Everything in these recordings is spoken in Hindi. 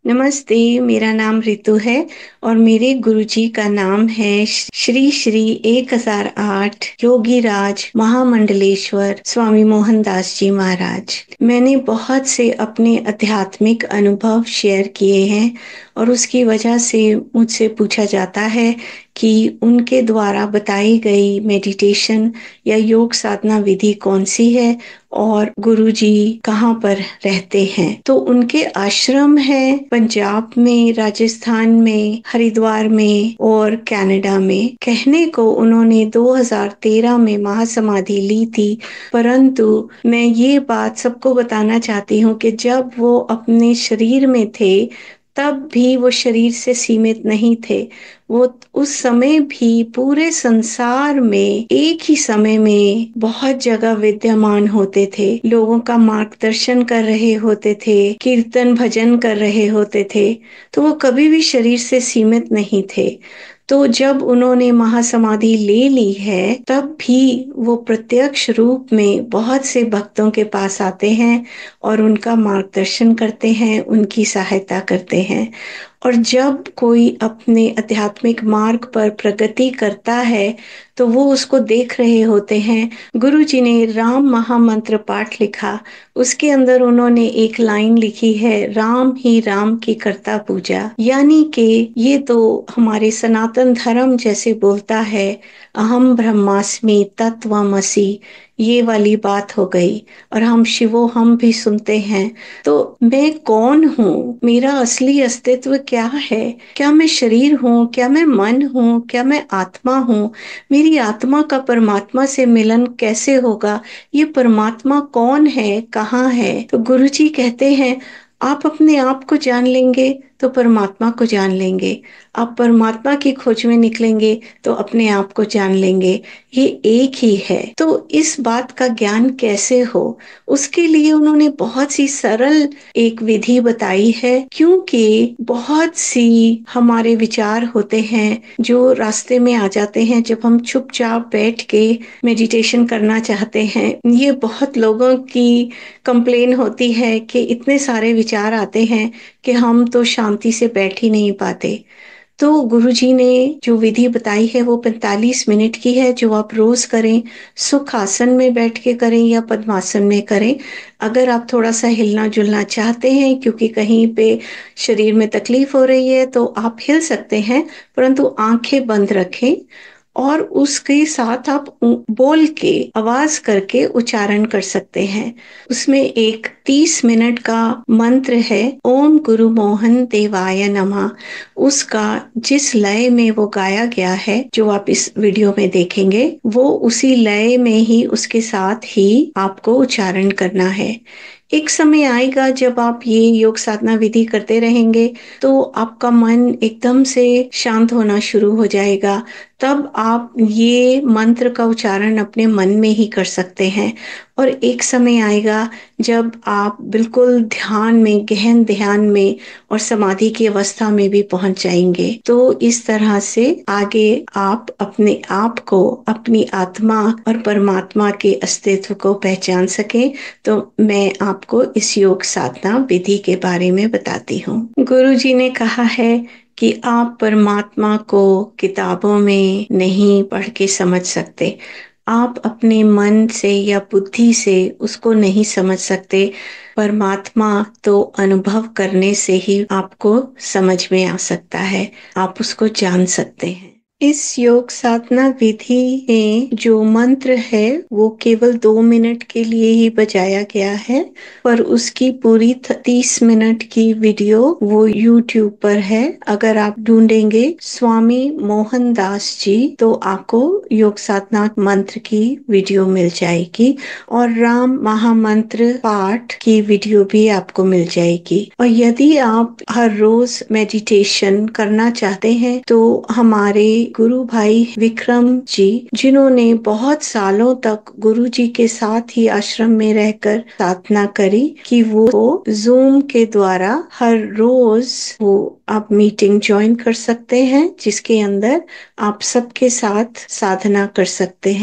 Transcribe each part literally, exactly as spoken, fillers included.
नमस्ते, मेरा नाम रितु है और मेरे गुरुजी का नाम है श्री श्री एक हज़ार आठ योगी राज महामंडलेश्वर स्वामी मोहनदास जी महाराज। मैंने बहुत से अपने आध्यात्मिक अनुभव शेयर किए हैं और उसकी वजह से मुझसे पूछा जाता है कि उनके द्वारा बताई गई मेडिटेशन या योग साधना विधि कौन सी है और गुरुजी कहाँ पर रहते हैं। तो उनके आश्रम है पंजाब में, राजस्थान में, हरिद्वार में और कनाडा में। कहने को उन्होंने दो हज़ार तेरह में महासमाधि ली थी, परंतु मैं ये बात सबको बताना चाहती हूँ कि जब वो अपने शरीर में थे तब भी वो शरीर से सीमित नहीं थे। वो उस समय भी पूरे संसार में एक ही समय में बहुत जगह विद्यमान होते थे, लोगों का मार्गदर्शन कर रहे होते थे, कीर्तन भजन कर रहे होते थे। तो वो कभी भी शरीर से सीमित नहीं थे। तो जब उन्होंने महासमाधि ले ली है तब भी वो प्रत्यक्ष रूप में बहुत से भक्तों के पास आते हैं और उनका मार्गदर्शन करते हैं, उनकी सहायता करते हैं। और जब कोई अपने आध्यात्मिक मार्ग पर प्रगति करता है तो वो उसको देख रहे होते हैं। गुरु जी ने राम महामंत्र पाठ लिखा, उसके अंदर उन्होंने एक लाइन लिखी है, राम ही राम की करता पूजा। यानी कि ये तो हमारे सनातन धर्म जैसे बोलता है, अहम ब्रह्मास्मि तत्त्वमसि, ये वाली बात हो गई। और हम शिवो हम भी सुनते हैं। तो मैं कौन हूँ, मेरा असली अस्तित्व क्या है? क्या मैं शरीर हूँ? क्या मैं मन हूँ? क्या मैं आत्मा हूँ? मेरी आत्मा का परमात्मा से मिलन कैसे होगा? ये परमात्मा कौन है, कहाँ है? तो गुरुजी कहते हैं, आप अपने आप को जान लेंगे तो परमात्मा को जान लेंगे। आप परमात्मा की खोज में निकलेंगे तो अपने आप को जान लेंगे। ये एक ही है। तो इस बात का ज्ञान कैसे हो, उसके लिए उन्होंने बहुत सी सरल एक विधि बताई है। क्योंकि बहुत सी हमारे विचार होते हैं जो रास्ते में आ जाते हैं जब हम चुपचाप बैठ के मेडिटेशन करना चाहते हैं। ये बहुत लोगों की कंप्लेन होती है कि इतने सारे विचार आते हैं कि हम तो शांति से बैठ ही नहीं पाते। तो गुरुजी ने जो विधि बताई है वो पैंतालीस मिनट की है, जो आप रोज करें। सुख आसन में बैठ के करें या पद्मासन में करें। अगर आप थोड़ा सा हिलना जुलना चाहते हैं क्योंकि कहीं पे शरीर में तकलीफ हो रही है तो आप हिल सकते हैं, परंतु आंखें बंद रखें और उसके साथ आप बोल के आवाज करके उच्चारण कर सकते हैं। उसमें एक तीस मिनट का मंत्र है, ओम गुरु मोहन देवाय नमः। उसका जिस लय में वो गाया गया है, जो आप इस वीडियो में देखेंगे, वो उसी लय में ही उसके साथ ही आपको उच्चारण करना है। एक समय आएगा जब आप ये योग साधना विधि करते रहेंगे तो आपका मन एकदम से शांत होना शुरू हो जाएगा। तब आप ये मंत्र का उच्चारण अपने मन में ही कर सकते हैं। और एक समय आएगा जब आप बिल्कुल ध्यान में, गहन ध्यान में और समाधि की अवस्था में भी पहुंच जाएंगे। तो इस तरह से आगे आप अपने आप को, अपनी आत्मा और परमात्मा के अस्तित्व को पहचान सकें। तो मैं आपको इस योग साधना विधि के बारे में बताती हूँ। गुरु जी ने कहा है कि आप परमात्मा को किताबों में नहीं पढ़ के समझ सकते। आप अपने मन से या बुद्धि से उसको नहीं समझ सकते। परमात्मा तो अनुभव करने से ही आपको समझ में आ सकता है, आप उसको जान सकते हैं। इस योग साधना विधि में जो मंत्र है वो केवल दो मिनट के लिए ही बजाया गया है, पर उसकी पूरी तीस मिनट की वीडियो वो यूट्यूब पर है। अगर आप ढूंढेंगे स्वामी मोहनदास जी तो आपको योग साधना मंत्र की वीडियो मिल जाएगी और राम महामंत्र पाठ की वीडियो भी आपको मिल जाएगी। और यदि आप हर रोज मेडिटेशन करना चाहते हैं तो हमारे गुरु भाई विक्रम जी, जिन्होंने बहुत सालों तक गुरु जी के साथ ही आश्रम में रहकर साधना करी, कि वो जूम के द्वारा हर रोज वो आप मीटिंग ज्वाइन कर सकते हैं, जिसके अंदर आप सबके साथ साधना कर सकते हैं।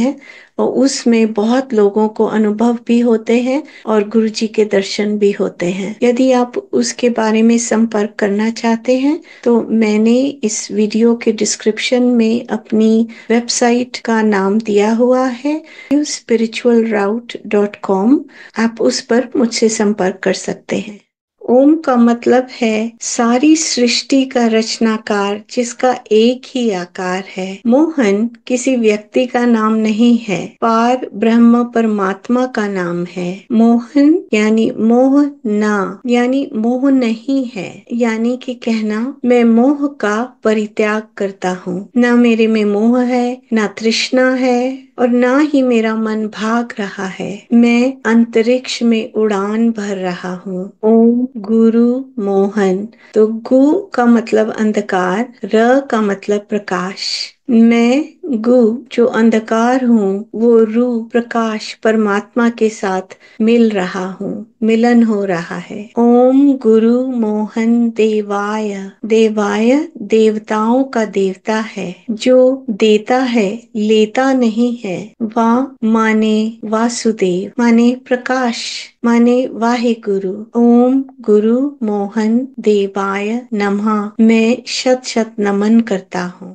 और उसमें बहुत लोगों को अनुभव भी होते हैं और गुरु जी के दर्शन भी होते हैं। यदि आप उसके बारे में संपर्क करना चाहते हैं तो मैंने इस वीडियो के डिस्क्रिप्शन में अपनी वेबसाइट का नाम दिया हुआ है स्पिरिचुअल राउट डॉट कॉम। आप उस पर मुझसे संपर्क कर सकते हैं। ओम का मतलब है सारी सृष्टि का रचनाकार, जिसका एक ही आकार है। मोहन किसी व्यक्ति का नाम नहीं है, पार ब्रह्म परमात्मा का नाम है। मोहन यानी मोह ना, यानी मोह नहीं है, यानी कि कहना मैं मोह का परित्याग करता हूँ। ना मेरे में मोह है, ना तृष्णा है और ना ही मेरा मन भाग रहा है। मैं अंतरिक्ष में उड़ान भर रहा हूँ। ओम गुरु मोहन। तो गु का मतलब अंधकार, र का मतलब प्रकाश। मैं गु जो अंधकार हूँ, वो रू प्रकाश परमात्मा के साथ मिल रहा हूँ, मिलन हो रहा है। ओम गुरु मोहन देवाय। देवाय देवताओं का देवता है, जो देता है, लेता नहीं है। वा माने वासुदेव, माने प्रकाश, माने वाहे गुरु। ओम गुरु मोहन देवाय नमः। मैं शत शत नमन करता हूँ।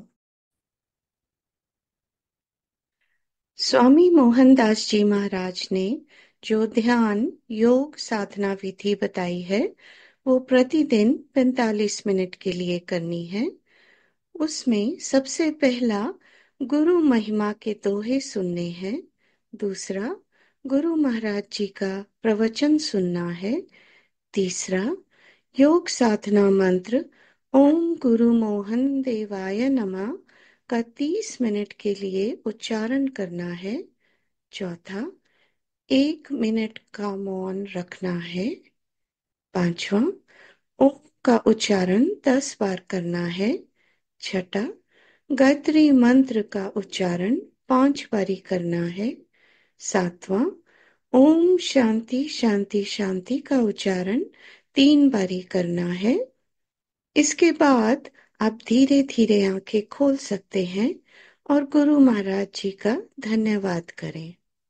स्वामी मोहनदास जी महाराज ने जो ध्यान योग साधना विधि बताई है, वो प्रतिदिन पैंतालीस मिनट के लिए करनी है। उसमें सबसे पहला गुरु महिमा के दोहे सुनने हैं। दूसरा गुरु महाराज जी का प्रवचन सुनना है। तीसरा योग साधना मंत्र ओम गुरु मोहन देवाय नमः का तीस मिनट के लिए उच्चारण करना है। चौथा एक मिनट का मौन रखना है। पांचवा ओम का उच्चारण दस बार करना है। छठा गायत्री मंत्र का उच्चारण पांच बारी करना है। सातवां ओम शांति शांति शांति का उच्चारण तीन बारी करना है। इसके बाद आप धीरे धीरे आंखें खोल सकते हैं और गुरु महाराज जी का धन्यवाद करें।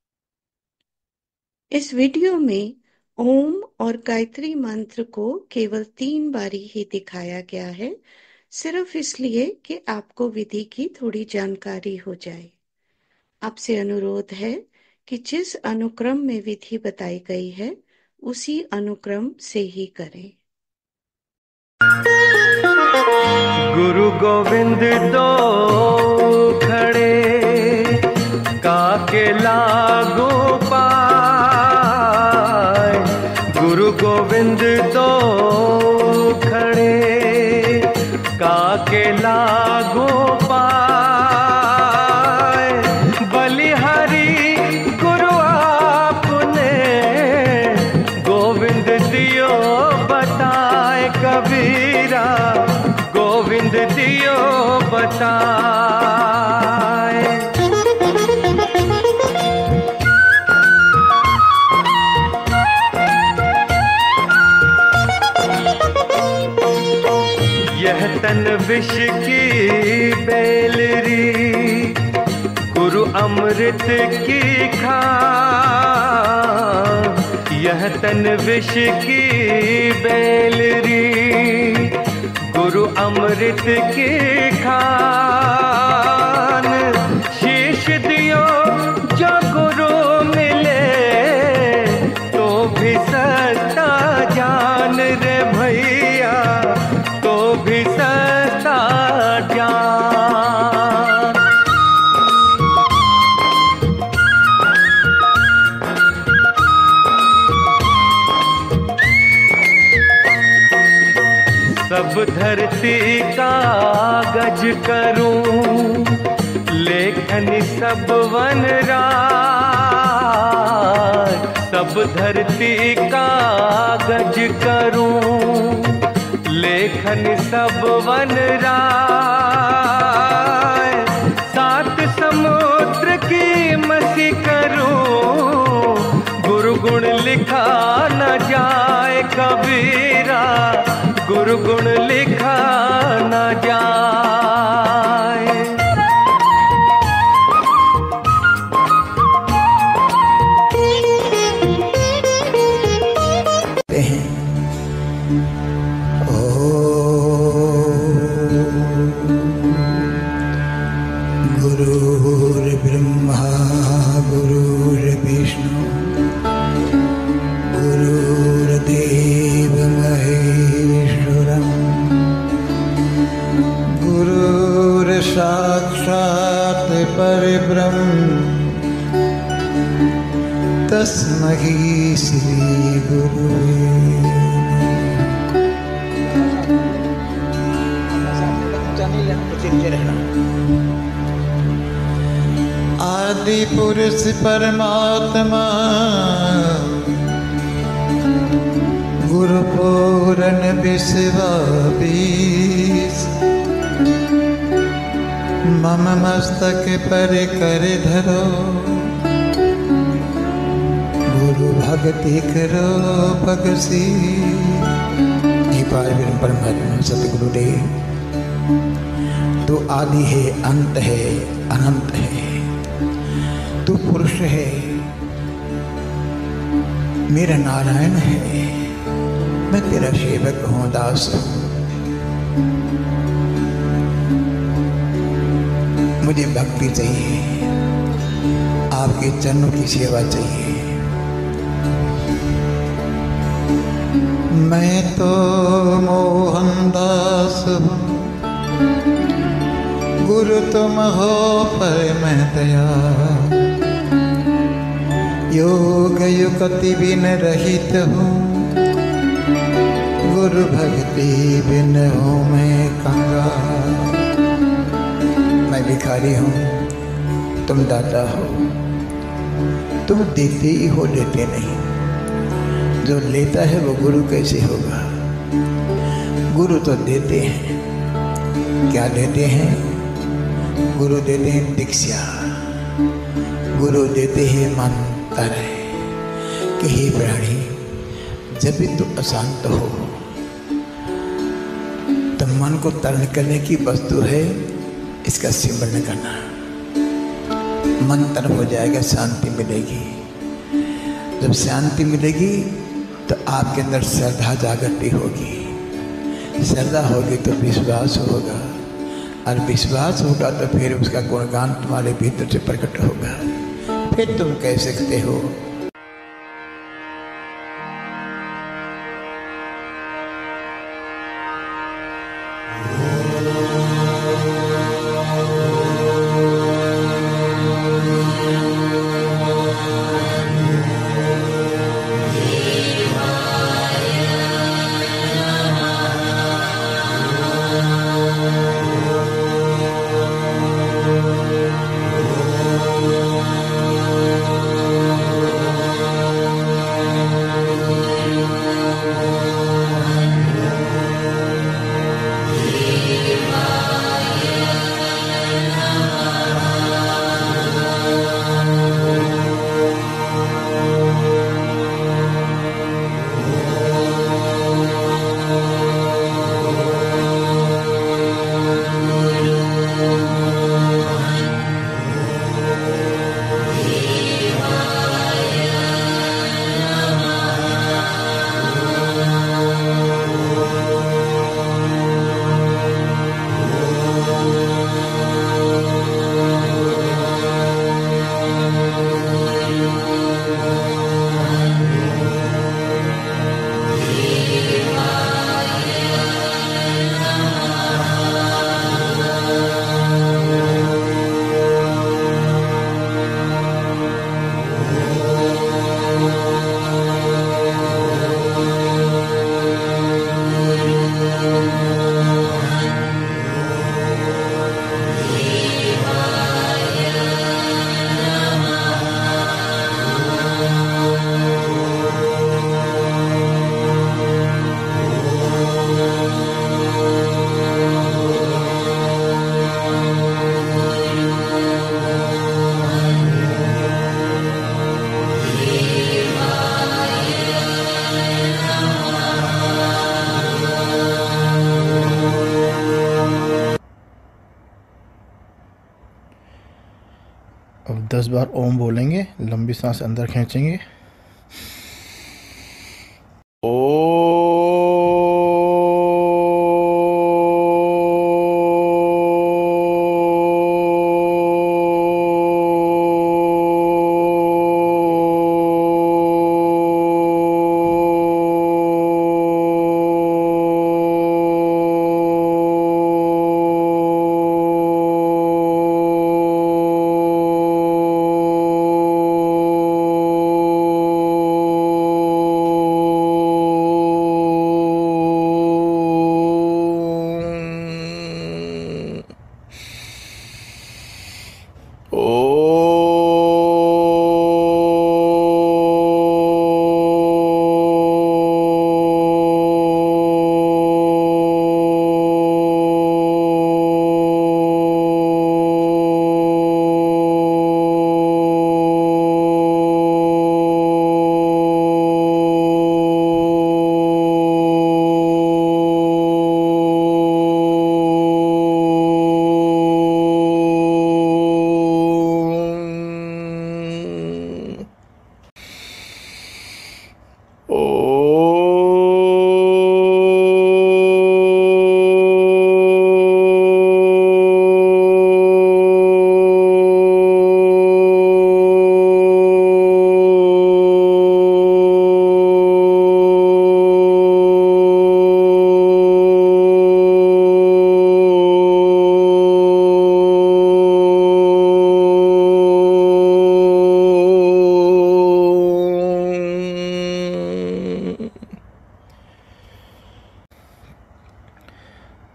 इस वीडियो में ओम और गायत्री मंत्र को केवल तीन बारी ही दिखाया गया है, सिर्फ इसलिए कि आपको विधि की थोड़ी जानकारी हो जाए। आपसे अनुरोध है कि जिस अनुक्रम में विधि बताई गई है, उसी अनुक्रम से ही करें। गुरु गोविंद दो खड़े, काके लागू पाए। गुरु गोविंद दो खड़े, काके लागू पाए। बलिहारी गुरु आपने, गोविंद दियो बताए। कबीरा गोविंद दियो बताए। यह तन विष की बेलरी, गुरु अमृत की खान। यह तन विष की बेलरी, गुरु अमृत की खान। शीश दियो जो गुरु मिले, तो भी सस्ता जान रे भैया, तो भी सस्ता जान। सब धरती कागज करूं, लेखन सब वनराज। सब धरती कागज करूं, लेखन सब वनराज। सात समुद्र की मसी करूं, गुरु गुण लिखा न जाए। कबीरा गुरु गुण लिखा न जाए। तस्मै श्री गुरुवे आदि पुरुष परमात्मा गुरु पूरन विश्वास मम मस्तक पर कर धरो गुरु भक्ति करो भगसी। हे पारब्रह्म परमात्मा सतगुरुदेव, तू आदि है, अंत है, अनंत है, तू पुरुष है, मेरा नारायण है, मैं तेरा सेवक हूँ, दास हूँ। मुझे भक्ति चाहिए, आपके चरणों की सेवा चाहिए। मैं तो मोहनदास हूँ, गुरु तुम हो परम दया। योग युक्ति बिन रहित हूँ, गुरु भक्ति बिन हूँ मैं कंगाल। मैं भिखारी हूँ, तुम दाता हो, तुम देते ही हो, लेते नहीं। जो लेता है वो गुरु कैसे होगा? गुरु तो देते हैं। क्या देते हैं? गुरु देते हैं दीक्षा, गुरु देते हैं मंत्र कि हे प्राणी, जब भी तू अशांत हो तो मन को तरण करने की वस्तु है, इसका सिमरन करना। मन तरण हो जाएगा, शांति मिलेगी। जब शांति मिलेगी तो आपके अंदर श्रद्धा जागृति होगी, श्रद्धा होगी तो विश्वास होगा, और विश्वास होगा तो फिर उसका गुणगान तुम्हारे भीतर से प्रकट होगा। फिर तुम कह सकते हो अब दस बार ओम बोलेंगे, लंबी सांस अंदर खींचेंगे।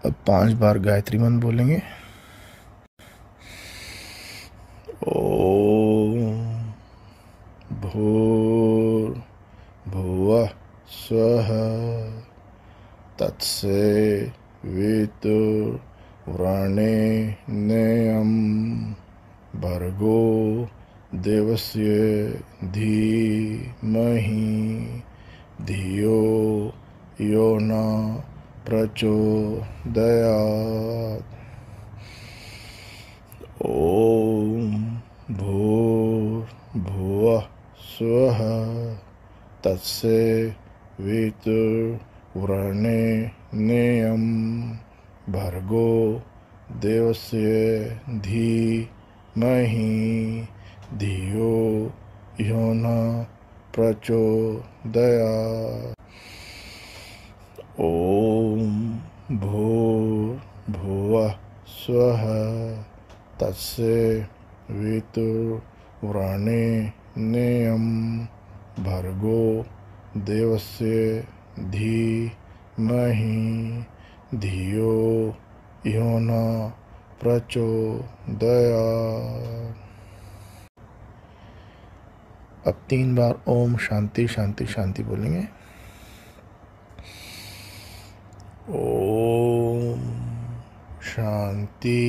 अब पांच बार गायत्री मंत्र बोलेंगे। ओम भूर्भुवः स्वः तत्सवितुर्वरेण्यं भर्गो देवस्य धीमहि धियो यो न प्रचोदयात्। ओम भूर्भुवः स्वः तत्सवितुर्वरेण्यं भर्गो देवस्य धीमहि धियो यो न प्रचोदयात्। ओम भूर्भुवः स्वः तत्सवितुर्वरेण्यं भर्गो देवस्य धीमहि धियो यो न प्रचोदयात्। अब तीन बार ओम शांति शांति शांति बोलेंगे। ओम शांति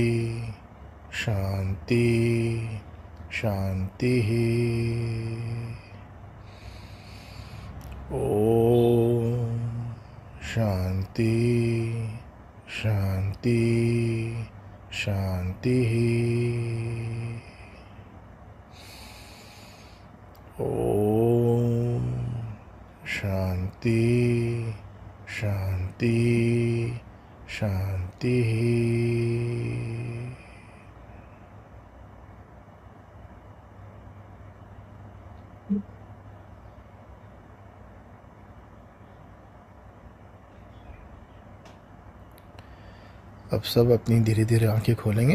शांति शांति। ओम शांति शांति शांति। ओम शांति शांति शांति। अब सब अपनी धीरे धीरे आंखें खोलेंगे।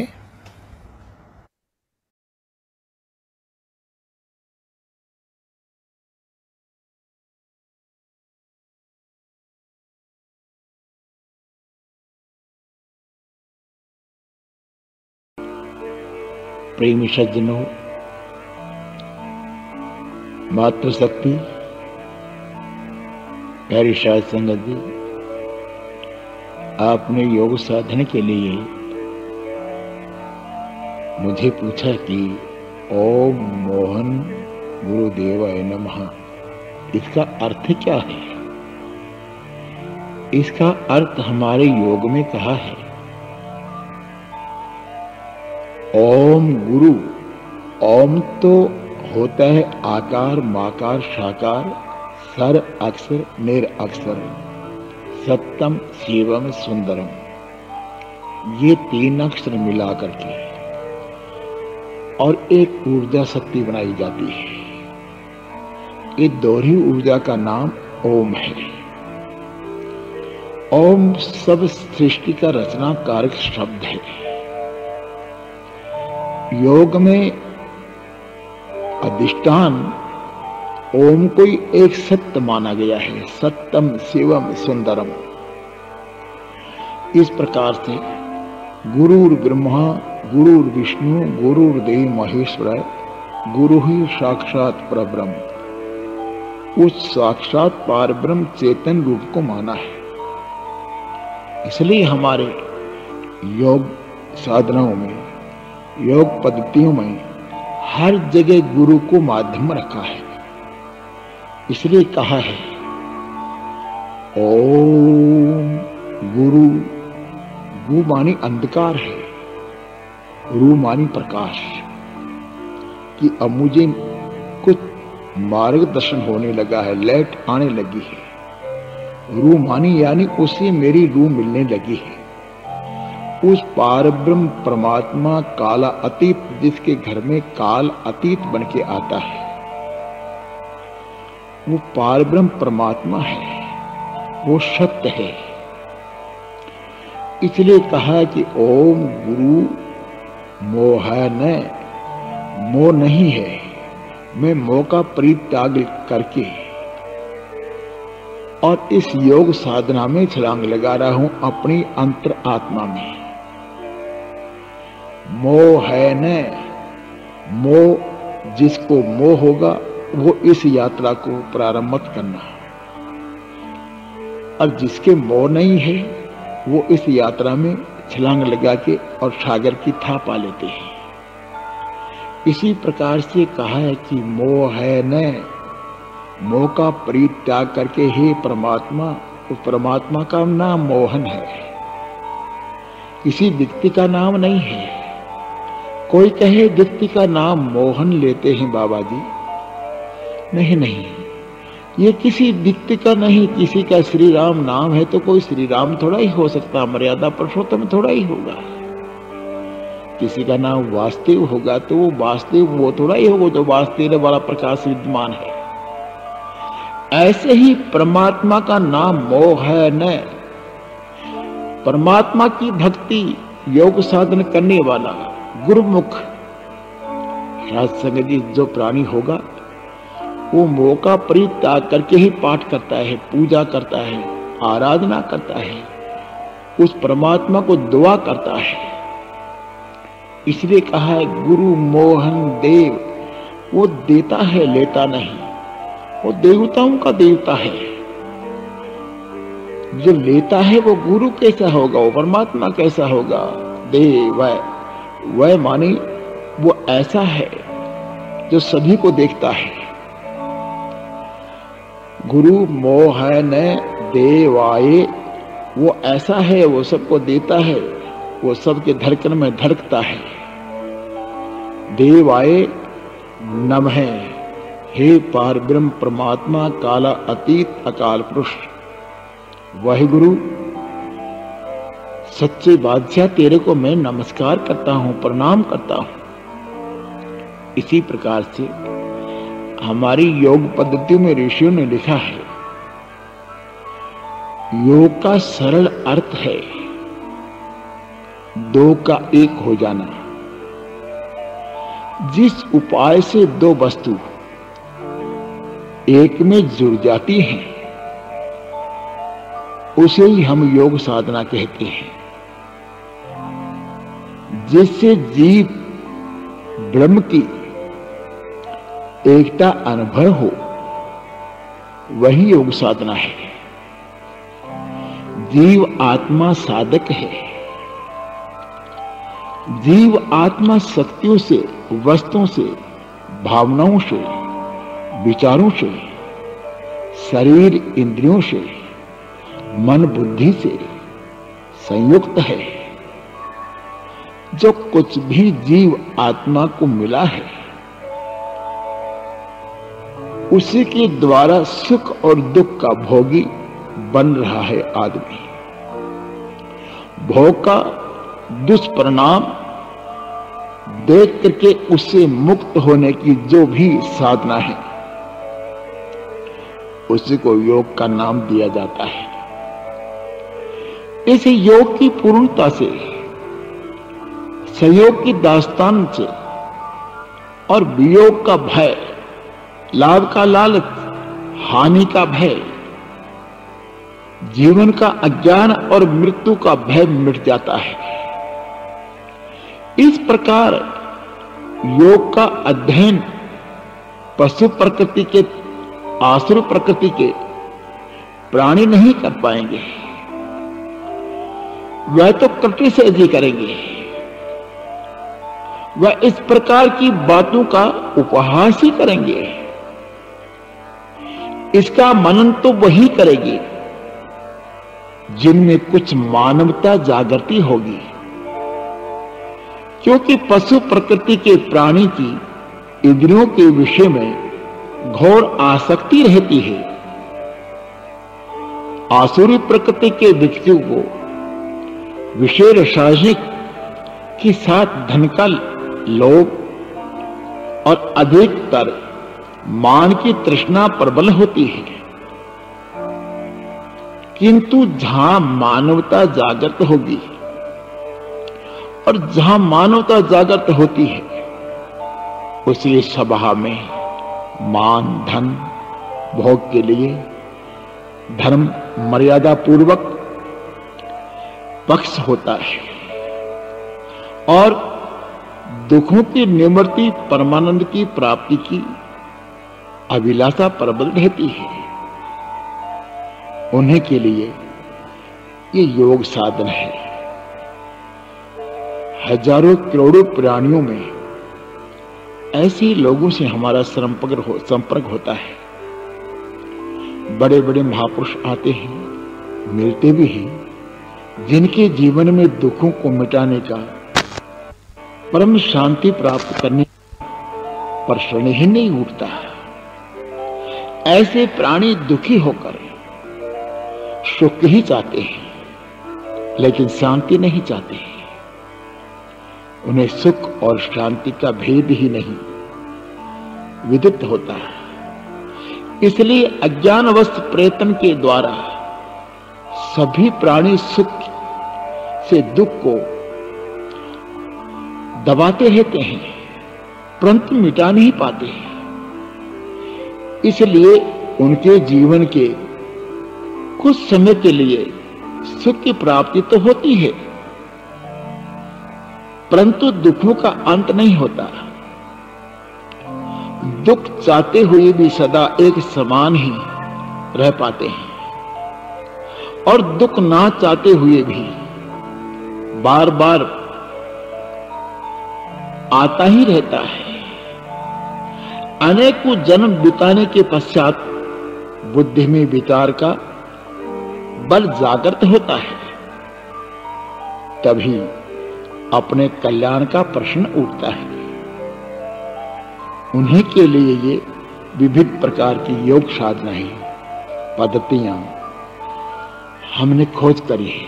प्रेमी सज्जनों, मातृशक्ति, प्यारी साध संगत जी, आपने योग साधन के लिए मुझे पूछा कि ओम मोहन गुरुदेवाय नमः इसका अर्थ क्या है। इसका अर्थ हमारे योग में कहा है। ओम गुरु, ओम तो होता है आकार, माकार, साकार, सर अक्षर, निर अक्षर, सत्यम, शिवम, सुंदरम, ये तीन अक्षर मिलाकर के और एक ऊर्जा शक्ति बनाई जाती है। ये दोहरी ऊर्जा का नाम ओम है। ओम सब सृष्टि का रचना कारक शब्द है। योग में अधिष्ठान ओम को ही एक सत्य माना गया है। सत्यम, शिवम, सुंदरम। इस प्रकार से गुरुर ब्रह्मा, गुरुर विष्णु, गुरुर्देव महेश्वर, गुरु ही साक्षात परब्रह्म, उस साक्षात परब्रह्म चेतन रूप को माना है। इसलिए हमारे योग साधनाओं में, योग पद्धतियों में हर जगह गुरु को माध्यम रखा है। इसलिए कहा है ओम गुरु। गु मानी अंधकार है, रू मानी प्रकाश, कि अब मुझे कुछ मार्गदर्शन होने लगा है, लाइट आने लगी है। रू मानी यानी उसे मेरी रूह मिलने लगी है। उस पारब्रह्म परमात्मा काला अतीत, जिसके घर में काल अतीत बन के आता है, वो पारब्रह्म परमात्मा है, वो सत्य है। इसलिए कहा कि ओम गुरु मोह न, मोह नहीं है। मैं मोह का परित्याग करके और इस योग साधना में छलांग लगा रहा हूं अपनी अंतर आत्मा में। मोह है न, मोह जिसको मोह होगा वो इस यात्रा को प्रारंभ मत करना, और जिसके मोह नहीं है वो इस यात्रा में छलांग लगा के और सागर की था पा लेते हैं। इसी प्रकार से कहा है कि मोह है न, मोह का परित्याग करके हे परमात्मा, उस परमात्मा का नाम मोहन है, किसी व्यक्ति का नाम नहीं है। कोई कहे व्यक्ति का नाम मोहन लेते हैं बाबा जी, नहीं नहीं, ये किसी व्यक्ति का नहीं। किसी का श्री राम नाम है तो कोई श्री राम थोड़ा ही हो सकता, मर्यादा पुरुषोत्तम थोड़ा ही होगा। किसी का नाम वासुदेव होगा तो वो वासुदेव वो थोड़ा ही होगा जो वासुदेव वाला प्रकाश विद्यमान है। ऐसे ही परमात्मा का नाम मोह है न। परमात्मा की भक्ति योग साधन करने वाला गुरुमुख राजसंग जो प्राणी होगा वो मोह का परित्याग करके ही पाठ करता है, पूजा करता है, आराधना करता है, उस परमात्मा को दुआ करता है। इसलिए कहा है गुरु मोहन देव, वो देता है लेता नहीं, वो देवताओं का देवता है। जो लेता है वो गुरु कैसा होगा, वो परमात्मा कैसा होगा। देव वह माने वो ऐसा है जो सभी को देखता है। गुरु मोह है न देवाये, वो ऐसा है वो सबको देता है, वो सबके धड़कन में धड़कता है। देवाये नमः, हे पार ब्रह्म परमात्मा काला अतीत अकाल पुरुष, वही गुरु सच्चे बादशाह तेरे को मैं नमस्कार करता हूं, प्रणाम करता हूं। इसी प्रकार से हमारी योग पद्धतियों में ऋषियों ने लिखा है, योग का सरल अर्थ है दो का एक हो जाना। जिस उपाय से दो वस्तु एक में जुड़ जाती हैं उसे ही हम योग साधना कहते हैं। जिससे जीव ब्रह्म की एकता अनुभव हो वही योग साधना है। जीव आत्मा साधक है। जीव आत्मा शक्तियों से, वस्तुओं से, भावनाओं से, विचारों से, शरीर इंद्रियों से, मन बुद्धि से संयुक्त है। जो कुछ भी जीव आत्मा को मिला है उसी के द्वारा सुख और दुख का भोगी बन रहा है आदमी। भोग का दुष्परिणाम देख करके उससे मुक्त होने की जो भी साधना है उसी को योग का नाम दिया जाता है। इस योग की पूर्णता से, संयोग की दास्तान से और वियोग का भय, लाभ का लालच, हानि का भय, जीवन का अज्ञान और मृत्यु का भय मिट जाता है। इस प्रकार योग का अध्ययन पशु प्रकृति के, आसुर प्रकृति के प्राणी नहीं कर पाएंगे, वह तो कृति से जी करेंगे। वह इस प्रकार की बातों का उपहास ही करेंगे। इसका मनन तो वही करेगी जिनमें कुछ मानवता जागृति होगी, क्योंकि पशु प्रकृति के प्राणी की इंद्रियों के विषय में घोर आसक्ति रहती है। आसुरी प्रकृति के व्यक्तियों को विषय रसायनिक के साथ धन का लोभ और अधिकतर मान की तृष्णा प्रबल होती है। किंतु जहां मानवता जागृत होगी और जहां मानवता जागृत होती है उसी सभा में मान धन भोग के लिए धर्म मर्यादा पूर्वक पक्ष होता है और दुखों की निवृत्ति परमानंद की प्राप्ति की अभिलाषा प्रबल रहती है। उन्हीं के लिए ये योग साधन है। हजारों करोड़ों प्राणियों में ऐसे लोगों से हमारा संपर्क हो, संपर्क होता है। बड़े बड़े महापुरुष आते हैं, मिलते भी हैं, जिनके जीवन में दुखों को मिटाने का, परम शांति प्राप्त करने पर प्रश्न ही नहीं उठता। ऐसे प्राणी दुखी होकर सुख ही चाहते हैं, लेकिन शांति नहीं चाहते। उन्हें सुख और शांति का भेद ही नहीं विदित होता है। इसलिए अज्ञानवश प्रयत्न के द्वारा सभी प्राणी सुख से दुख को दबाते रहते हैं, परंतु मिटा नहीं पाते। इसलिए उनके जीवन के कुछ समय के लिए सुख की प्राप्ति तो होती है, परंतु दुखों का अंत नहीं होता। दुख चाहते हुए भी सदा एक समान ही रह पाते हैं और दुख ना चाहते हुए भी बार बार आता ही रहता है। अनेकों जन्म बिताने के पश्चात बुद्धि में विचार का बल जागृत होता है, तभी अपने कल्याण का प्रश्न उठता है। उन्हीं के लिए ये विभिन्न प्रकार की योग साधनाएं, पद्धतियां हमने खोज करी है,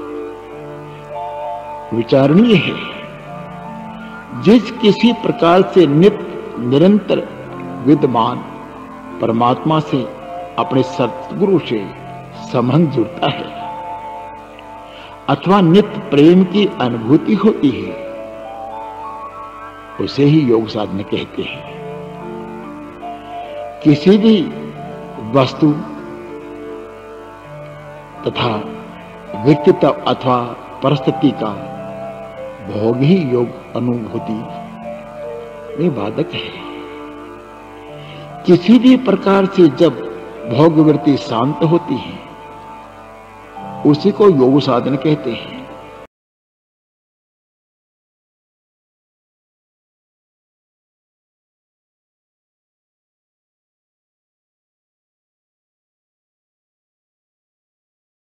विचारणीय है। जिस किसी प्रकार से नित्य निरंतर विद्यमान परमात्मा से अपने सतगुरु से संबंध जुड़ता है अथवा नित्य प्रेम की अनुभूति होती है, उसे ही योग साधना कहते हैं। किसी भी वस्तु तथा व्यक्तित्व अथवा परिस्थिति का भोग ही योग अनुभूति में बाधक है। किसी भी प्रकार से जब भोगवृत्ति शांत होती है, उसी को योग साधन कहते हैं।